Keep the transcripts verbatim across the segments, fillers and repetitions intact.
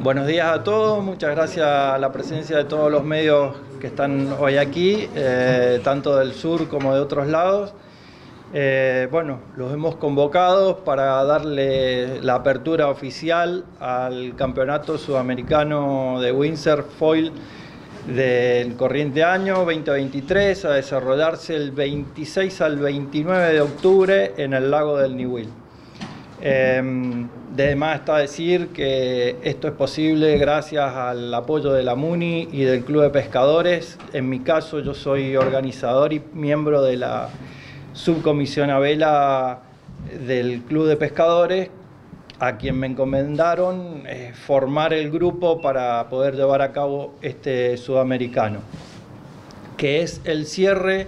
Buenos días a todos, muchas gracias a la presencia de todos los medios que están hoy aquí, eh, tanto del sur como de otros lados. Eh, bueno, los hemos convocado para darle la apertura oficial al Campeonato Sudamericano de Windsurf Foil del corriente año veinte veintitrés, a desarrollarse el veintiséis al veintinueve de octubre en el lago del Ñihuil. Eh, de más está decir que esto es posible gracias al apoyo de la MUNI y del Club de Pescadores. En mi caso, yo soy organizador y miembro de la subcomisión a vela del Club de Pescadores, a quien me encomendaron eh, formar el grupo para poder llevar a cabo este sudamericano, que es el cierre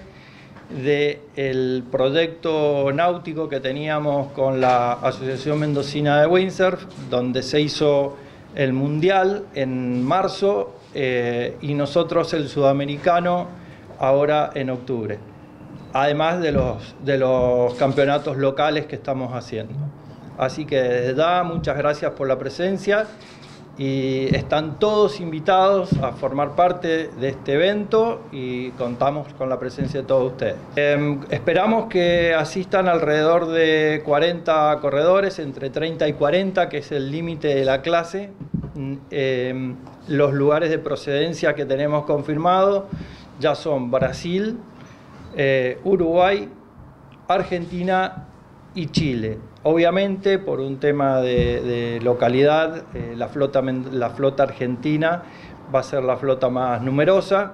del proyecto náutico que teníamos con la Asociación Mendocina de Windsurf, donde se hizo el Mundial en marzo eh, y nosotros el Sudamericano ahora en octubre, además de los, de los campeonatos locales que estamos haciendo. Así que desde ya, muchas gracias por la presencia y están todos invitados a formar parte de este evento y contamos con la presencia de todos ustedes. Eh, esperamos que asistan alrededor de cuarenta corredores, entre treinta y cuarenta, que es el límite de la clase. Eh, los lugares de procedencia que tenemos confirmados ya son Brasil, eh, Uruguay, Argentina y Chile. Obviamente, por un tema de, de localidad, eh, la, flota, la flota argentina va a ser la flota más numerosa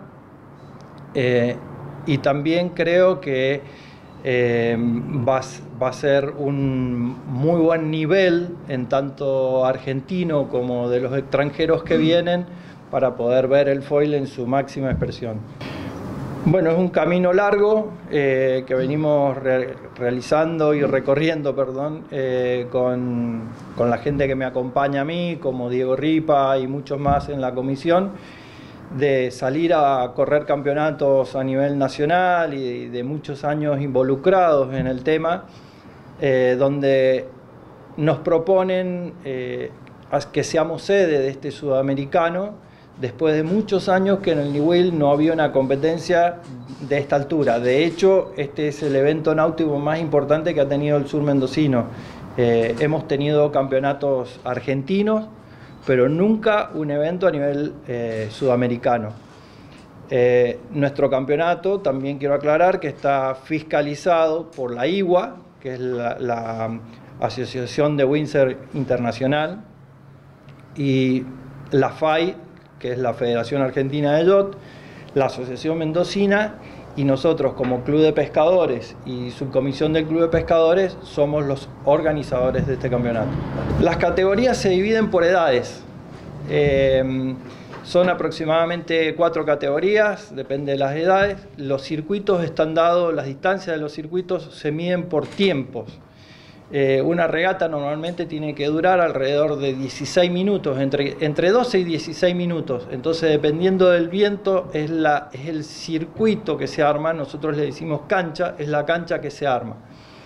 eh, y también creo que eh, va, va a ser un muy buen nivel en tanto argentino como de los extranjeros que vienen para poder ver el foil en su máxima expresión. Bueno, es un camino largo eh, que venimos re realizando y recorriendo, perdón, eh, con, con la gente que me acompaña a mí, como Diego Ripa y muchos más en la comisión, de salir a correr campeonatos a nivel nacional y de muchos años involucrados en el tema, eh, donde nos proponen eh, que seamos sede de este sudamericano, después de muchos años que en el Ñihuil no había una competencia de esta altura. De hecho, este es el evento náutico más importante que ha tenido el sur mendocino. Eh, hemos tenido campeonatos argentinos, pero nunca un evento a nivel eh, sudamericano. Eh, nuestro campeonato, también quiero aclarar que está fiscalizado por la I W A, que es la, la Asociación de Windsurf Internacional, y la F A I, que es la Federación Argentina de Yacht, la Asociación Mendocina, y nosotros como Club de Pescadores y Subcomisión del Club de Pescadores somos los organizadores de este campeonato. Las categorías se dividen por edades. Eh, son aproximadamente cuatro categorías, depende de las edades. Los circuitos están dados, las distancias de los circuitos se miden por tiempos. Eh, una regata normalmente tiene que durar alrededor de dieciséis minutos, entre, entre doce y dieciséis minutos. Entonces, dependiendo del viento, es, la, es el circuito que se arma. Nosotros le decimos cancha, es la cancha que se arma.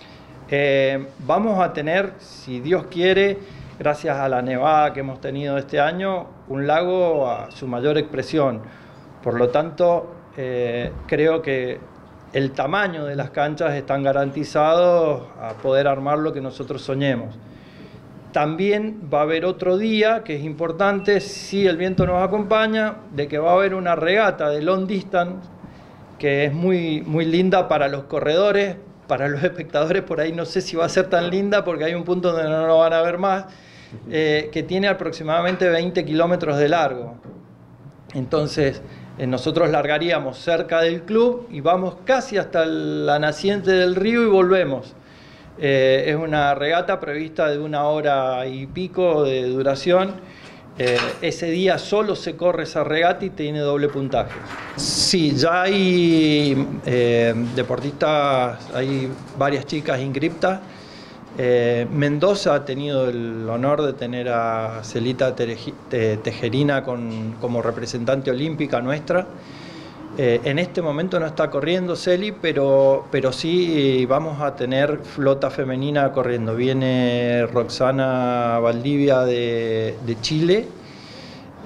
Eh, vamos a tener, si Dios quiere, gracias a la nevada que hemos tenido este año, un lago a su mayor expresión. Por lo tanto, eh, creo que el tamaño de las canchas están garantizados a poder armar lo que nosotros soñemos. También va a haber otro día que es importante, si el viento nos acompaña, de que va a haber una regata de long distance que es muy, muy linda para los corredores. Para los espectadores por ahí no sé si va a ser tan linda porque hay un punto donde no lo van a ver más, eh, que tiene aproximadamente veinte kilómetros de largo. Entonces, nosotros largaríamos cerca del club y vamos casi hasta la naciente del río y volvemos. Eh, es una regata prevista de una hora y pico de duración. Eh, ese día solo se corre esa regata y tiene doble puntaje. Sí, ya hay eh, deportistas, hay varias chicas inscriptas. Eh, Mendoza ha tenido el honor de tener a Celita Tejerina con, como representante olímpica nuestra. Eh, en este momento no está corriendo Celi, pero, pero sí vamos a tener flota femenina corriendo. Viene Roxana Valdivia de, de Chile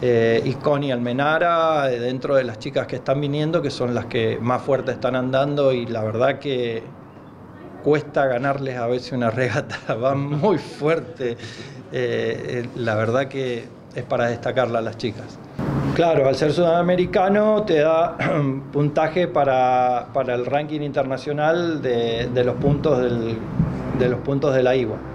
eh, y Connie Almenara, dentro de las chicas que están viniendo, que son las que más fuerte están andando, y la verdad que cuesta ganarles a veces una regata, van muy fuerte, eh, la verdad que es para destacarla a las chicas. Claro, al ser sudamericano te da puntaje para, para el ranking internacional de, de, los puntos del, de los puntos de la I W A.